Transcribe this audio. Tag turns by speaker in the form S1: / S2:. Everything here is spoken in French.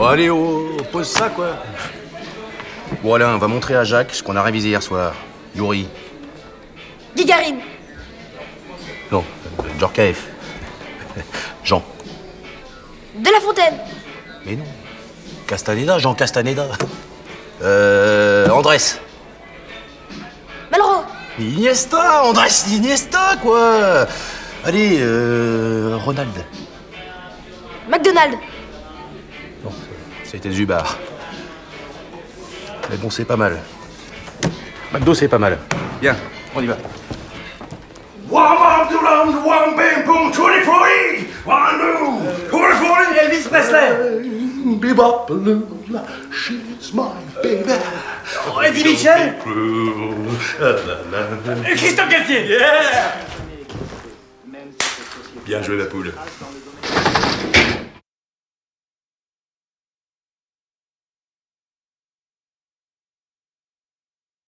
S1: allez, oh, pose ça, quoi. Bon, Alain, on va montrer à Jacques ce qu'on a révisé hier soir. Yuri.
S2: Guigarine.
S1: Non, Djorkaeff. Jean.
S2: De La Fontaine.
S1: Mais non. Castaneda, Jean Castaneda. Andrés.
S2: Malraux.
S1: Iniesta, Andrés Iniesta, quoi. Allez, Ronald.
S2: McDonald.
S1: Non, c'était Zubar. Mais bon, c'est pas mal. McDo, c'est pas mal. Bien, on y va.
S3: Elvis Presley.
S4: She's my baby.
S3: Eddie Michel. Christophe Galtier.
S4: Bien joué la poule.